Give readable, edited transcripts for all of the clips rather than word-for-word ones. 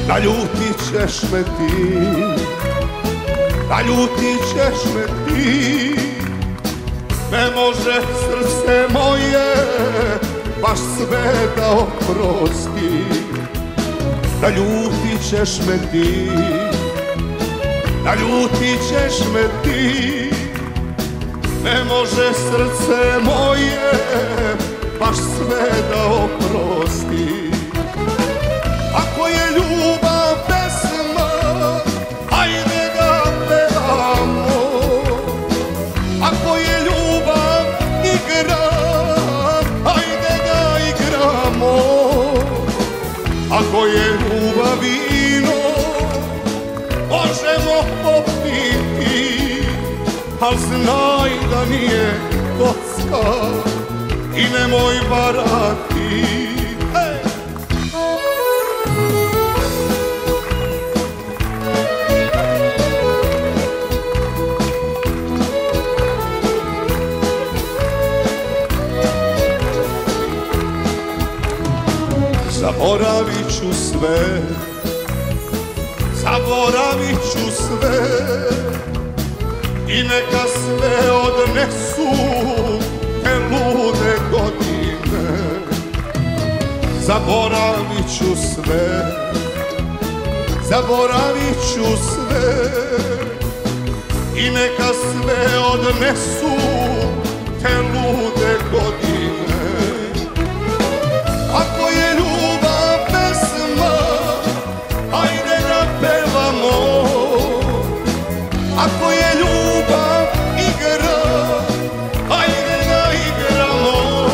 naljutit ćeš me ti, naljutit ćeš me ti. Ne može srce moje baš sve da oprosti, naljutit ćeš me ti, naljutit ćeš me ti. Ne može srce moje baš sve da oprosti. Ako je ljubav pesma, hajde da pevamo. Ako je ljubav igra, hajde da igramo. Ako je ljubav vino, možemo popiti, al znaj da nije kocka i nemoj varati. Zaboravit ću sve, zaboravit ću sve, i neka sve odnesu te lude godine. Zaboravit ću sve, zaboravit ću sve, i neka sve odnesu te lude godine. Ako je ljubav pesma, hajde da pevamo. Ako je ljubav igra, hajde da igramo.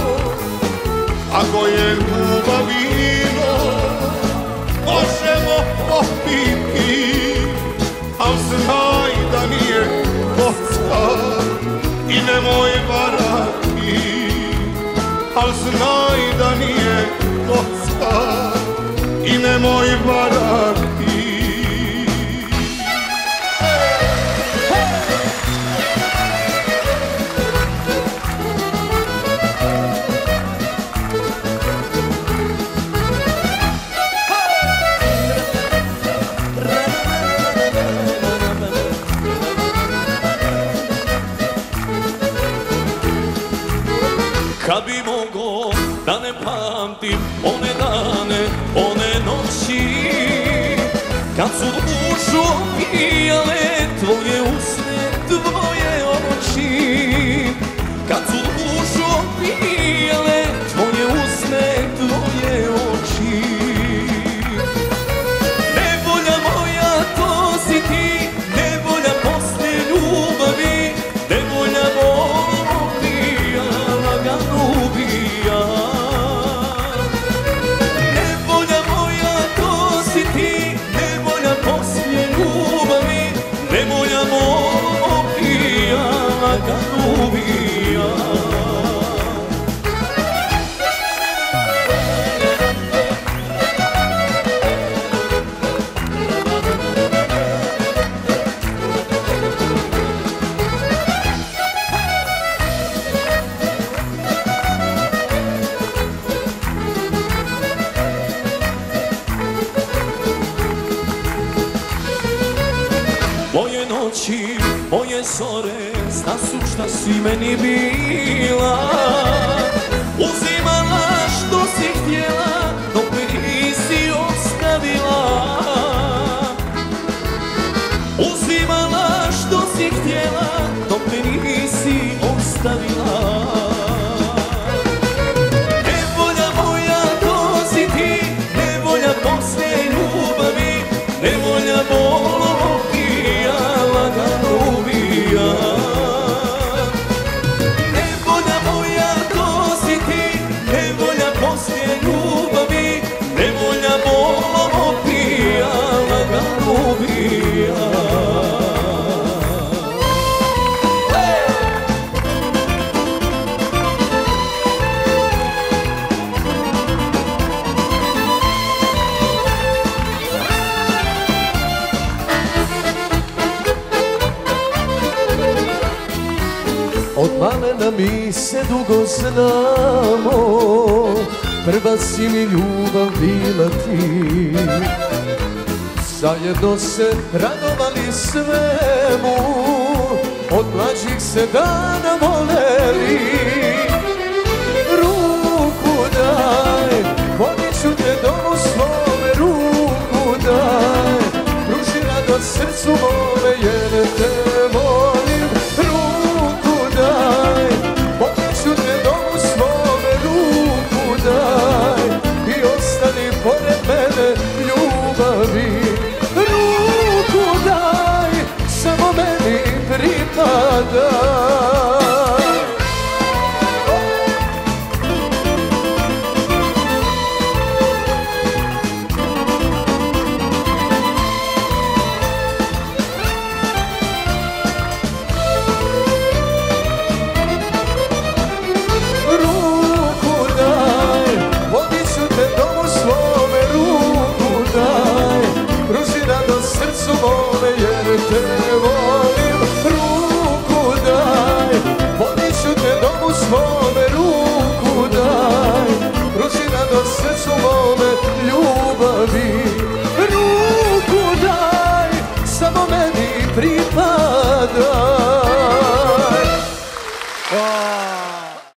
Ako je ljubav vino, možemo popiti, al znaj da nije kocka i nemoj varati. Al znaj da nije kocka i nemoj varati. Kad bi mogo da ne pamtim one dane, one noći, kad su dušu opijale tvoje usne, tvoje oči. Kad su dušu opijale tvoje usne, tvoje oči. Nevolja moja, to si ti, nevolja posle ljubavi, nevolja ubija, lagano ubija. Nevolja moja, to si ti, nevolja posle ljubavi, nevolja ubija, lagano ubija. Moje noći, moje zore, zna su šta si meni bila. Uzimala što si htjela, dok me nisi ostavila. Uzimala što si htjela, dok me nisi ostavila. Nevolja moja, to si ti, nevolja posle ljubavi, nevolja ubija, lagano ubija. Nevolja moja, to si ti, nevolja posle ljubavi, nevolja ubija, lagano ubija. Od malena mi se dugo znamo, prva si mi ljubav bila ti. Zajedno se radovali svemu, od mlađih se dana voleli. Ruku daj, poniću te domu svome, ruku daj, pruži radost srcu moj.